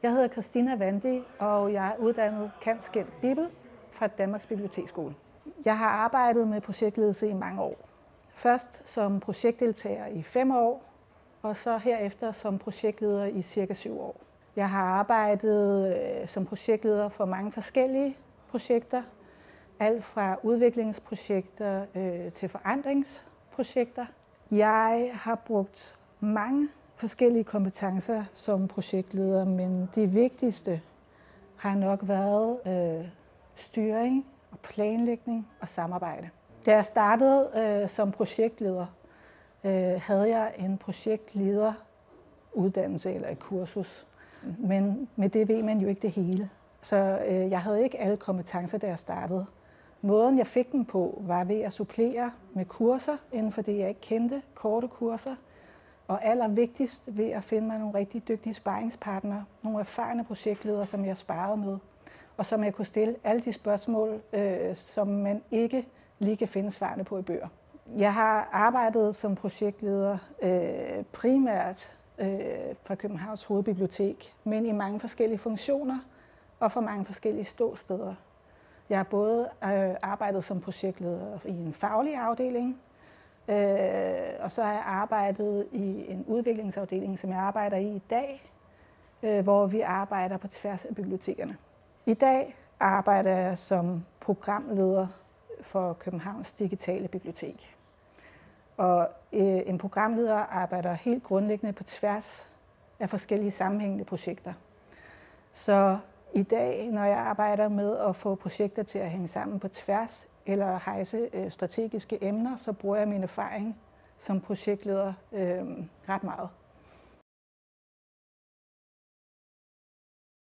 Jeg hedder Christina Vandi, og jeg er uddannet cand.scient. Bibel fra Danmarks Biblioteksskole. Jeg har arbejdet med projektledelse i mange år. Først som projektdeltager i 5 år, og så herefter som projektleder i cirka 7 år. Jeg har arbejdet som projektleder for mange forskellige projekter. Alt fra udviklingsprojekter til forandringsprojekter. Jeg har brugt mange forskellige kompetencer som projektleder, men det vigtigste har nok været styring og planlægning og samarbejde. Da jeg startede som projektleder, havde jeg en projektlederuddannelse eller et kursus. Men med det ved man jo ikke det hele. Så jeg havde ikke alle kompetencer, da jeg startede. Måden, jeg fik dem på, var ved at supplere med kurser inden for det, jeg ikke kendte, korte kurser. Og allervigtigst ved at finde mig nogle rigtig dygtige sparringspartnere, nogle erfarne projektledere, som jeg sparrede med, og som jeg kunne stille alle de spørgsmål, som man ikke lige kan finde svarene på i bøger. Jeg har arbejdet som projektleder primært fra Københavns Hovedbibliotek, men i mange forskellige funktioner og for mange forskellige ståsteder. Jeg har både arbejdet som projektleder i en faglig afdeling, og så har jeg arbejdet i en udviklingsafdeling, som jeg arbejder i dag, hvor vi arbejder på tværs af bibliotekerne. I dag arbejder jeg som programleder for Københavns Digitale Bibliotek. Og en programleder arbejder helt grundlæggende på tværs af forskellige sammenhængende projekter. Så i dag, når jeg arbejder med at få projekter til at hænge sammen på tværs eller hejse strategiske emner, så bruger jeg min erfaring som projektleder ret meget.